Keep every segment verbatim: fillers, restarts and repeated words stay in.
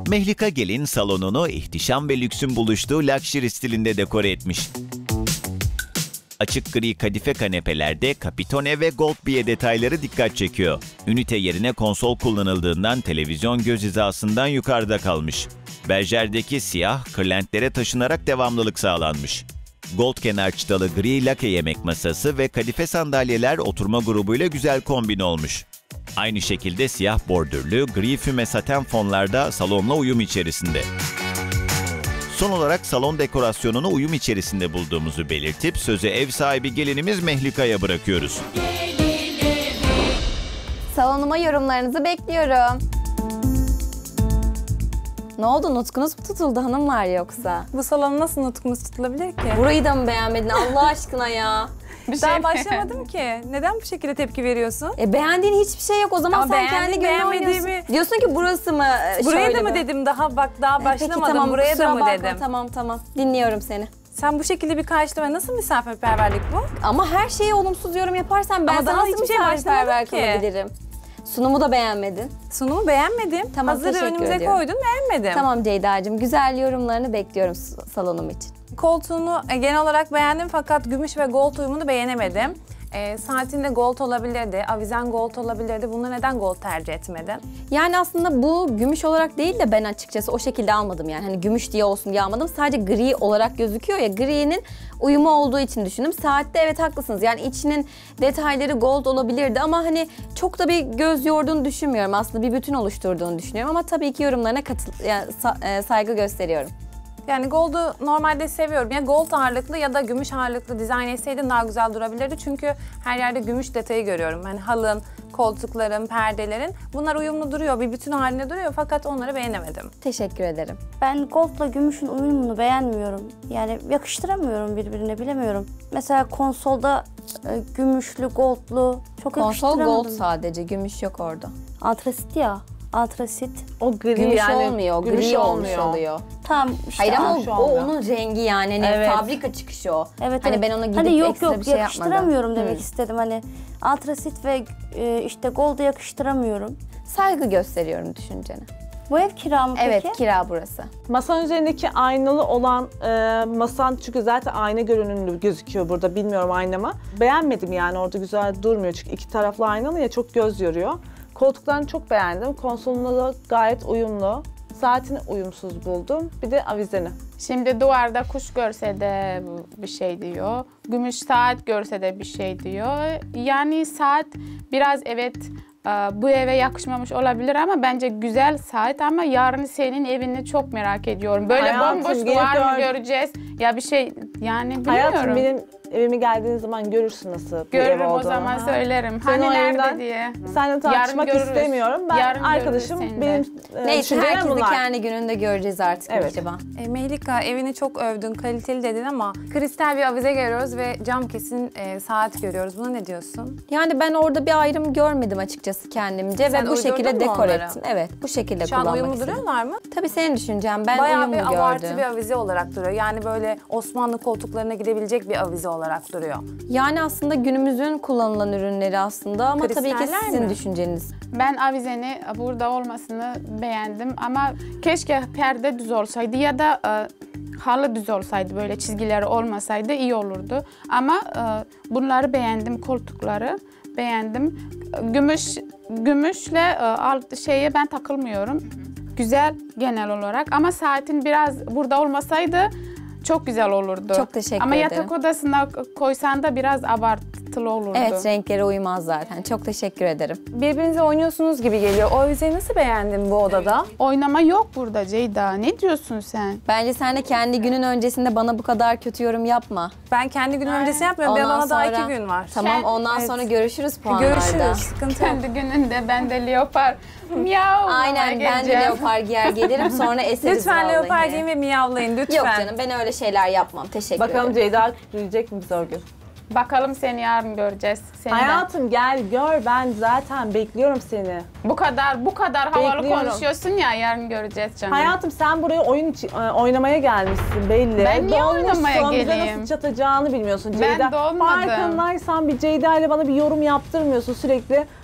Mehlika Gelin salonunu ihtişam ve lüksün buluştuğu luxury stilinde dekore etmiş. Açık gri kadife kanepelerde kapitone ve gold biye detayları dikkat çekiyor. Ünite yerine konsol kullanıldığından televizyon göz hizasından yukarıda kalmış. Berjer'deki siyah kırlentlere taşınarak devamlılık sağlanmış. Gold kenar çıtalı gri lake yemek masası ve kadife sandalyeler oturma grubuyla güzel kombin olmuş. Aynı şekilde siyah bordürlü gri füme saten fonlarda salonla uyum içerisinde. Son olarak salon dekorasyonunu uyum içerisinde bulduğumuzu belirtip sözü ev sahibi gelinimiz Mehlika'ya bırakıyoruz. Salonuma yorumlarınızı bekliyorum. Ne oldu? Nutkunuz mu tutuldu hanımlar yoksa? Bu salon nasıl nutkumuz tutulabilir ki? Burayı da mı beğenmedin Allah aşkına ya? Bir Daha şey başlamadım ki. Neden bu şekilde tepki veriyorsun? E beğendiğin hiçbir şey yok. O zaman Ama sen kendi gününü oynuyorsun. Diyorsun ki burası mı Buraya da mi mı dedim daha bak daha başlamadım. Peki, tamam, buraya da mı bakma, dedim? Tamam tamam dinliyorum seni. Sen bu şekilde bir karşılama nasıl misafirperverlik bu? Ama her şeye olumsuz yorum yaparsan ben Ama sana daha nasıl hiçbir şey misafirperver başlamadım ki. kalabilirim? Sunumu da beğenmedin. Sunumu beğenmedim. Tamam, Hazırı teşekkür önümüze ediyorum. koydun beğenmedim. Tamam Ceyda'cığım güzel yorumlarını bekliyorum salonum için. Koltuğunu e, genel olarak beğendim fakat gümüş ve gold uyumunu beğenemedim. E, saatinde gold olabilirdi, avizen gold olabilirdi. Bunu neden gold tercih etmedin? Yani aslında bu gümüş olarak değil de ben açıkçası o şekilde almadım yani. Hani gümüş diye olsun diye almadım. Sadece gri olarak gözüküyor ya, gri'nin uyumu olduğu için düşündüm. Saatte evet haklısınız. Yani içinin detayları gold olabilirdi ama hani çok da bir göz yorduğunu düşünmüyorum. Aslında bir bütün oluşturduğunu düşünüyorum ama tabii ki yorumlarına katıl yani sa- saygı gösteriyorum. Yani gold'u normalde seviyorum. Ya gold ağırlıklı ya da gümüş ağırlıklı dizayn etseydin daha güzel durabilirdi. Çünkü her yerde gümüş detayı görüyorum. Yani halın, koltukların, perdelerin. Bunlar uyumlu duruyor, bir bütün halinde duruyor fakat onları beğenemedim. Teşekkür ederim. Ben gold'la gümüşün uyumunu beğenmiyorum. Yani yakıştıramıyorum birbirine, bilemiyorum. Mesela konsolda e, gümüşlü, goldlu çok Konsol yakıştıramadım. gold sadece, gümüş yok orada. Antrasit ya. Antrasit. O gri Gümüş yani. olmuyor, Gümüş gri olmuş olmuyor. oluyor. Tam işte. Hayır ama gümüş o, o olmuyor. onun rengi yani, hani Evet. fabrika çıkışı o. Evet, hani evet. ben ona gidip hani yok, ekstra yok, bir şey yapmadım. yakıştıramıyorum demek Hı. istedim. Hani antrasit ve e, işte gold'u yakıştıramıyorum. Saygı gösteriyorum düşüncene. Bu ev kira mı peki? Evet, kira burası. Masanın üzerindeki aynalı olan e, masan çünkü zaten ayna görünümlü gözüküyor burada, bilmiyorum aynama. Beğenmedim yani, orada güzel durmuyor çünkü iki taraflı aynalı ya, çok göz yoruyor. Koltuklarını çok beğendim. Konsolunda da gayet uyumlu. Saatini uyumsuz buldum. Bir de avizeni. Şimdi duvarda kuş görse de bir şey diyor. Gümüş saat görse de bir şey diyor. Yani saat biraz evet bu eve yakışmamış olabilir ama bence güzel saat, ama yarın senin evini çok merak ediyorum. Böyle Hayatım, bomboş gelip duvar mı gör- göreceğiz? Ya bir şey yani bilmiyorum. Hayatım, benim evime geldiğiniz zaman görürsün nasıl bir ev Görürüm o olduğunu. zaman, söylerim. Senin Hani o nerede evden diye. Seninle tartışmak Yarın görürüz. istemiyorum. Ben Yarın arkadaşım, görürüz benim seni e, Neyse, düşüncelerim herkesi bunlar. kendi gününde göreceğiz artık Evet. acaba. E, Mehlika, evini çok övdün, kaliteli dedin ama kristal bir avize görüyoruz ve cam kesin e, saat görüyoruz. Buna ne diyorsun? Yani ben orada bir ayrım görmedim açıkçası kendimce Sen ve bu şekilde uydurdun mu dekor onları? ettim. Evet, bu şekilde Şu an kullanmak uyumlu istedim. duruyorlar mı? Tabii senin düşüncen, ben Bayağı uyumlu bir gördüm. abartı bir avize olarak duruyor. Yani böyle Osmanlı koltuklarına gidebilecek bir avize olarak duruyor. Yani aslında günümüzün kullanılan ürünleri aslında ama tabii ki Kristaller sizin mi? düşünceniz. Ben avizeni burada olmasını beğendim ama keşke perde düz olsaydı ya da e, halı düz olsaydı, böyle çizgileri olmasaydı iyi olurdu. Ama e, bunları beğendim, koltukları beğendim. Gümüş gümüşle e, alt şeye ben takılmıyorum. Güzel genel olarak ama saatin biraz burada olmasaydı çok güzel olurdu. Çok teşekkür ama ederim. yatak odasına koysan da biraz abartılı olurdu. Evet, renklere uymaz zaten. Çok teşekkür ederim. Birbirinize oynuyorsunuz gibi geliyor. O avizeyi nasıl beğendin bu odada? Oynama yok burada Ceyda. Ne diyorsun sen? Bence sen de kendi günün öncesinde bana bu kadar kötü yorum yapma. Ben kendi günüm öncesi yapmıyorum. Bir Ondan bana daha sonra- iki gün var. Tamam, ondan Evet. sonra görüşürüz puanlarda. Görüşürüz. Sıkıntı yok. Kendi gününde ben de leopar miyav. Aynen, ben de geleceğim. leopar giyer gelirim sonra eseriz Lütfen vallahi. leopar giyin ve miyavlayın lütfen. Yok canım, ben öyle şeyler yapmam. Teşekkür Bakalım ederim. Ceyda duyacak mı bizi o gün? Bakalım seni yarın göreceğiz. Seni de. Hayatım gel gör, ben zaten bekliyorum seni. Bu kadar bu kadar havalı Bekliyorum. konuşuyorsun ya, yarın göreceğiz canım. Hayatım, sen buraya oyun için- e, oynamaya gelmişsin belli. Ben niye Dolmuşsun, oynamaya bize geleyim? nasıl çatacağını bilmiyorsun Ben Ceyda. dolmadım. Farkındaysan bir Ceyda ile bana bir yorum yaptırmıyorsun sürekli.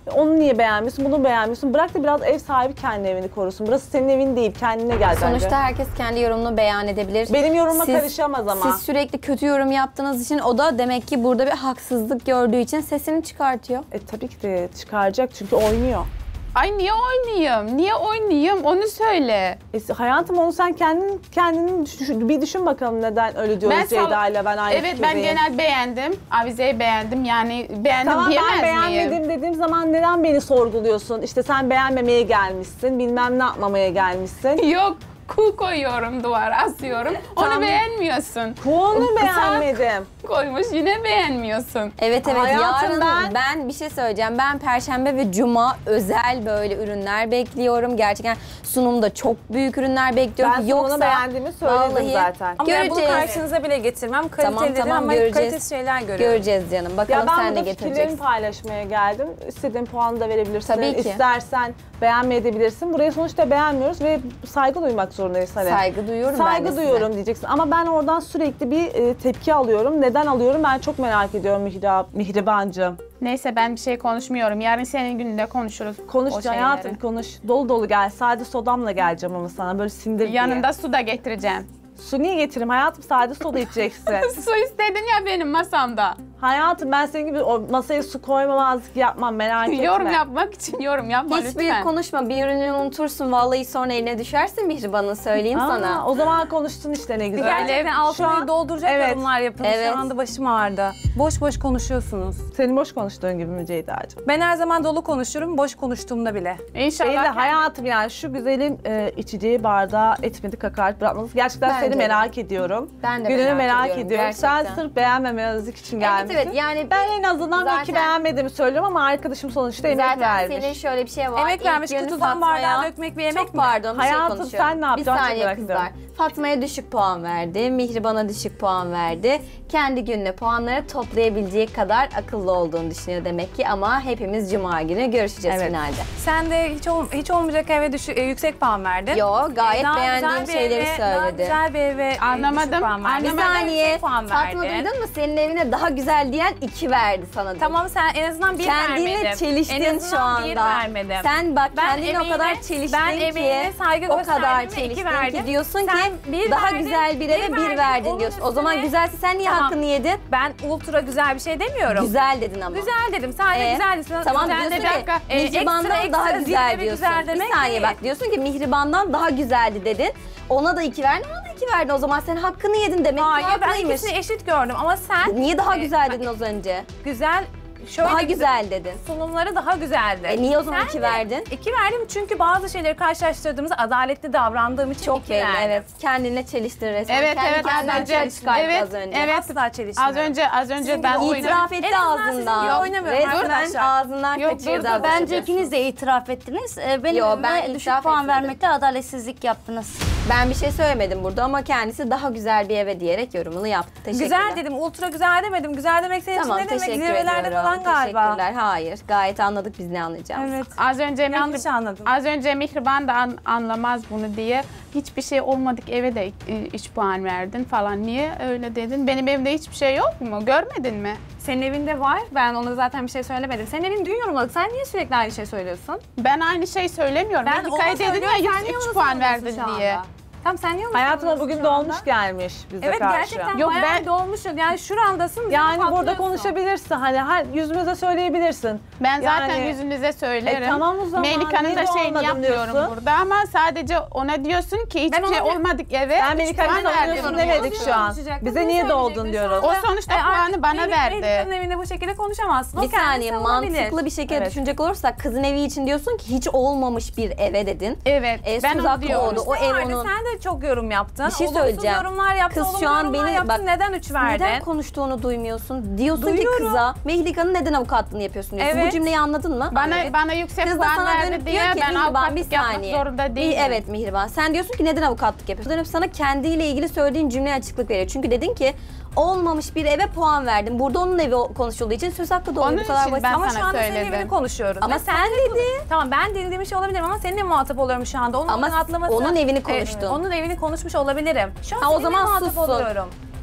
Onu niye beğenmiyorsun, bunu beğenmiyorsun? Bırak da biraz ev sahibi kendi evini korusun. Burası senin evin değil, kendine gel bence. Sonuçta herkes kendi yorumunu beyan edebilir. Benim yorumuma Siz- karışamaz ama. Siz sürekli kötü yorum yaptığınız için o da demek ki burada bir haksızlık gördüğü için sesini çıkartıyor. E tabii ki de çıkaracak çünkü oynuyor. Ay niye oynayayım? Niye oynayayım? Onu söyle. E, hayatım onu sen kendin kendini düşün, bir düşün bakalım neden öyle diyoruz Ben sal- Ceyda ile ben aynı Evet ben fikirdeyim. genel beğendim. Avizeyi beğendim. Yani beğendim Tamam diyemez ben beğenmedim miyim? dediğim zaman neden beni sorguluyorsun? İşte sen beğenmemeye gelmişsin, bilmem ne yapmamaya gelmişsin. Yok. Kuğu koyuyorum duvara asıyorum. Tamam. Onu beğenmiyorsun. Kuğunu Islak beğenmedim. koymuş yine beğenmiyorsun. Evet evet Hayatım yarın ben- ben... bir şey söyleyeceğim. Ben Perşembe ve Cuma özel böyle ürünler bekliyorum. Gerçekten sunumda çok büyük ürünler bekliyorum. Ben sunumunu Yoksa beğendiğimi söyledim vallahi zaten. Ama ben bunu göreceğiz. karşınıza bile getirmem. Kaliteli Tamam, dedim tamam, ama göreceğiz. kalitesiz şeyler görüyorum. Göreceğiz canım. Bakalım Ya ben sen de burada fikirlerimi getireceksin. paylaşmaya geldim. İstediğin puanı da verebilirsin. Tabii ki. İstersen beğenmeyebilirsin. Burayı sonuçta beğenmiyoruz ve saygı duymak zorundayız hani. Saygı duyuyorum ben de Saygı size. duyuyorum diyeceksin. Ama ben oradan sürekli bir e, tepki alıyorum. Neden alıyorum? Ben çok merak ediyorum Mihrab, Mihribancığım. Neyse ben bir şey konuşmuyorum. Yarın senin gününde konuşuruz. Konuş o hayatım şeyleri. konuş. Dolu dolu gel. Sade sodamla geleceğim ama sana böyle sindir diye. Yanında su da getireceğim. Su niye getireyim hayatım? Sade soda içeceksin. Su istedin ya benim masamda. Hayatım ben senin gibi o masaya su koymamazlık yapmam merak etme. Yorum yapmak için yorum yapma Hiç lütfen. büyük konuşma. Bir ürünü unutursun. Vallahi sonra eline düşersin Mihriban'ın söyleyeyim Aa, sana. O zaman konuştun işte ne güzel. Gerçekten Şu altını an- dolduracak evet. yorumlar yapın. Evet. Şu anda başım ağrıdı. Boş boş konuşuyorsunuz. Senin boş konuştuğun gibi mi Ceyda'cığım? Ben her zaman dolu konuşurum, boş konuştuğumda bile. İnşallah. Değil de kendi- hayatım yani şu güzelim e, içeceği bardağa etmedik hakaret bırakmanız. Gerçekten Bence seni de. merak ediyorum. Ben de Gününü merak merak, ediyorum, ediyorum. Sen gerçekten. sırf beğenmemezlik için Evet gelmişsin. evet yani Ben en azından Zaten- iki beğenmediğimi söylüyorum ama arkadaşım sonuçta emek zaten vermiş. senin şöyle bir şey var. Emek İlk vermiş, günü kutudan Fatma'ya- bardağa dökmek bir yemek Çok mi? pardon bir Hayatım, şey konuşuyorum. sen ne yapacaksın? Bir Çok saniye merak kızlar. ediyorum. Fatma'ya düşük puan verdi. Mihriban'a düşük puan verdi. Kendi gününe puanları toplayabileceği kadar akıllı olduğunu düşünüyor demek ki ama hepimiz Cuma günü görüşeceğiz Evet. finalde. Sen de hiç ol, hiç olmayacak eve düşü, e, yüksek puan verdin. Yo gayet E, daha beğendiğim güzel bir şeyleri eve- Daha söyledi. güzel bir eve e, Anlamadım, düşük puan verdin. Bir anlamadım. saniye Yüksek puan Fatma verdin. duydun mu? Senin evine daha güzel diyen iki verdi sana. Tamam sen en azından bir Kendine vermedim. çeliştin en şu azından bir anda. vermedim. Sen bak Ben kendine o emeğine- kadar çeliştin ben ki. emeğine saygı o gösterdim kadar ve iki çeliştin verdim. ki diyorsun Sen ki bir daha verdin, güzel bir eve bir bir verdin. verdin Onun diyorsun. O zaman üstüne- güzelse sen niye Tamam. hakkını yedin? Ben ultra güzel bir şey demiyorum. Güzel dedin ama. Güzel dedim. Sadece Ee, güzel dedim. Tamam güzel diyorsun de ki bir dakika. E, Mihriban'dan ekstra, daha ekstra, güzel zirve diyorsun. güzel Bir demek saniye değil. bak diyorsun ki Mihriban'dan daha güzeldi dedin. Ona da iki verdin, ona da iki verdin. O zaman sen hakkını yedin demek ki Hayır ben haklıymış. ikisini eşit gördüm ama sen Niye daha e, güzel dedin az önce? güzel şöyle Daha güzel dedin. sunumları daha güzeldi. E niye o zaman Sen iki de verdin? İki verdim çünkü bazı şeyleri karşılaştırdığımızda adaletli davrandığım için Çok iki belli verdim. evet. Kendine çeliştin resmen. Evet Kendi evet az kendine önce. çelişti galiba Evet az önce. evet. Asla çelişmiyorum. Az önce az önce ben oynadım. İtiraf etti En azından ağzından. sizin gibi oynamıyorum Resmen arkadaşlar. ağzından Yok, kaçırdı dur, dur, az Bence önce. ikiniz de itiraf ettiniz. Ee, Benim Yo, Yo, ben düşük itiraf puan etmedim. vermekte adaletsizlik yaptınız. Ben bir şey söylemedim burada ama kendisi daha güzel bir eve diyerek yorumunu yaptı. Teşekkürler. Güzel dedim, ultra güzel demedim. Güzel demek senin Tamam için ne demek? teşekkür Zirvelerde ediyorum. falan galiba. Teşekkürler. Hayır. Gayet anladık biz ne anlayacağımızı. Evet. Az önce Yanlış Mihrib- anladım. Az önce Mihriban da an- anlamaz bunu diye hiçbir şey olmadık eve de üç puan verdin falan. Niye öyle dedin? Benim evimde hiçbir şey yok mu? Görmedin mi? Senin evinde var. Ben ona zaten bir şey söylemedim. Senin evin dün yorumladık. Sen niye sürekli aynı şey söylüyorsun? Ben aynı şey söylemiyorum. Ben Ben ona dedin söylüyorum, ya sen niye üç onu puan savunuyorsun verdin şu anda? diye. Tamam sen niye onu Hayatıma savunuyorsun bugün şu anda? dolmuş gelmiş bize Evet karşı. gerçekten Yok, bayağı ben- dolmuşsun. Yani şurandasın. bizi Yani burada patlıyorsun. konuşabilirsin. Hani her yüzümüze söyleyebilirsin. Ben zaten Yani- yüzünüze söylerim. E tamam o zaman, Melika'nın niye da de şeyini olmadım yapmıyorum diyorsun? burada ama sadece ona diyorsun ki hiçbir Ben şey ona- olmadık eve. Ben üç Melika'yı puan savunuyorsun verdin demedik diyor. şu an. konuşacaktın, Bize bunu niye doldun söyleyecektin diyoruz. şu O anda. sonuçta E, puanı artık bana Melih- verdi. Melika'nın evinde bu şekilde konuşamazsın. O Bir kendisi saniye savunabilir. mantıklı bir şekilde Evet. düşünecek olursak kızın evi için diyorsun ki hiç olmamış bir eve dedin. Evet. E, ben söz onu hakkı diyorum. oldu. O ev Vardı, onun. Sen de çok yorum yaptın. Bir şey Olumsuz söyleyeceğim. yorumlar yaptın. Kız olumlu şu an yorumlar beni- yaptın. bak, Neden üç verdin? Neden konuştuğunu duymuyorsun? Diyorsun Duyuyorum. ki kıza Mehlika'nın neden avukatlığını yapıyorsun diyorsun. Evet. Bu cümleyi anladın mı? Bana Evet. bana yüksek Kız da puan sana verdi dönüp diye diyor ki ben Mihriban bir avukatlık yapmak saniye. zorunda Bir- değilim. Evet Mihriban. Sen diyorsun ki neden avukatlık yapıyorsun? Dönüp sana kendiyle ilgili söylediğin cümleye açıklık veriyor. Çünkü dedin ki olmamış bir eve puan verdim. Burada onun evi konuşulduğu için söz hakkı doğru. Onun Bu kadar için basit. ben Ama sana şu anda senin söyledim. evini konuşuyoruz. Ama Ve sen de- dedi. Tamam ben dinlediğim şey olabilirim ama seninle muhatap oluyorum şu anda. Onun Ama atlaması, onun evini konuştun. onun evini konuşmuş olabilirim. Şu an Ha, o seninle zaman muhatap sussun. oluyorum.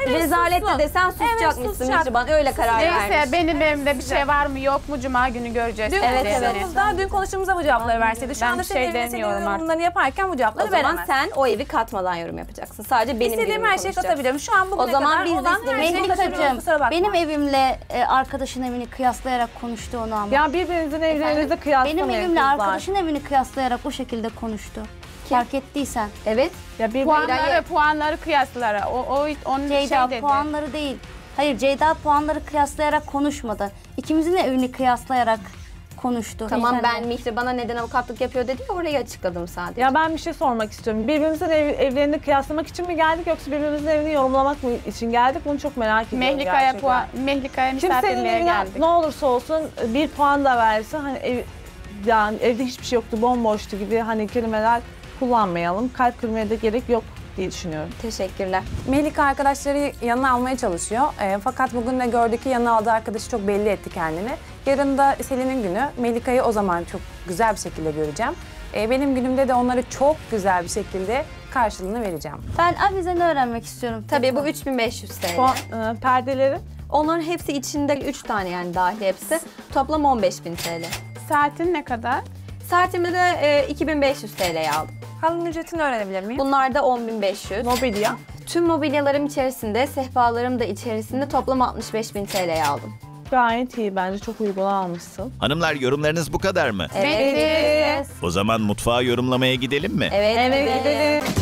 Rezalet de sussun. desen Evet, susacakmışsın susacak. Mihriban. Öyle karar vermiş. Neyse benim evimde bir şey var mı yok mu Cuma günü göreceğiz. Dün Evet, evet. konuştuğumuzda, dün konuştuğumuzda bu cevapları verseydi. Şu Ben anda bir senin şey evine, senin demiyorum artık. yorumlarını yaparken bu O cevapları zaman veremez. sen o evi katmadan yorum yapacaksın. Sadece benim İstediğim evimi her şeyi konuşacaksın. katabilirim. Şu an bugüne O zaman kadar biz de olan her istediğimiz şeyi katabilirim. Mehlikacığım, Kusura bakma. benim evimle e, arkadaşın evini kıyaslayarak konuştu onu ama. Ya birbirinizin evlerinizi kıyaslamayın Benim evimle kızlar. arkadaşın evini kıyaslayarak bu şekilde konuştu. Fark ettiysen. Evet. Ya bir Puanları, puanları kıyaslara. O, o onun Ceyda şey dedi. puanları değil. Hayır, Ceyda puanları kıyaslayarak konuşmadı. İkimizin de evini kıyaslayarak konuştu. Tamam Sen ben de. Mihriban'a neden avukatlık yapıyor dedi ya orayı açıkladım sadece. Ya ben bir şey sormak istiyorum. Birbirimizin ev, evlerini kıyaslamak için mi geldik yoksa birbirimizin evini yorumlamak mı için geldik? Bunu çok merak ediyorum Mehlika'ya gerçekten. puan, Mehlika'ya Kimsenin misafirliğe evine geldik. ne olursa olsun bir puan da verse hani ev, yani evde hiçbir şey yoktu, bomboştu gibi hani kelimeler kullanmayalım. Kalp kırmaya da gerek yok diye düşünüyorum. Teşekkürler. Melika arkadaşları yanına almaya çalışıyor. E, fakat bugün de gördük ki yanına aldığı arkadaşı çok belli etti kendini. Yarın da Selin'in günü. Melika'yı o zaman çok güzel bir şekilde göreceğim. E, benim günümde de onları çok güzel bir şekilde karşılığını vereceğim. Ben avizeni öğrenmek istiyorum. Tabii bu üç bin beş yüz TL. Puan, e, perdeleri Onların hepsi içinde üç tane yani dahil hepsi. Toplam on beş bin TL. Saatin ne kadar? Saatimi de e, iki bin beş yüz TL'ye aldım. Halının ücretini öğrenebilir miyim? Bunlar da on bin beş yüz. mobilya. Tüm mobilyalarım içerisinde, sehpalarım da içerisinde toplam altmış beş bin TL'ye aldım. Gayet iyi bence çok uygun almışsın. Hanımlar yorumlarınız bu kadar mı? Evet. Bitti. O zaman mutfağa yorumlamaya gidelim mi? Evet. Evet gidelim.